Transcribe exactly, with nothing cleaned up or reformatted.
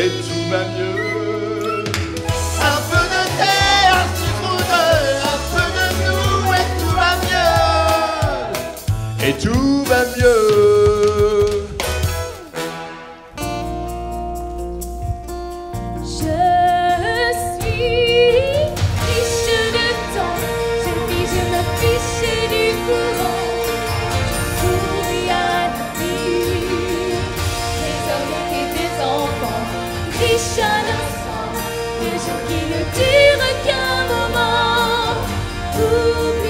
et tout va mieux. Un peu de thé, un sucre ou deux, un peu de nous et tout va mieux. Et tout va mieux. Je suis fiche de temps, je vis, je me fiche du courant. Je souris à la vie, des hommes et des enfants, riches un instant, des jours qui ne durent qu'un moment. Oubliez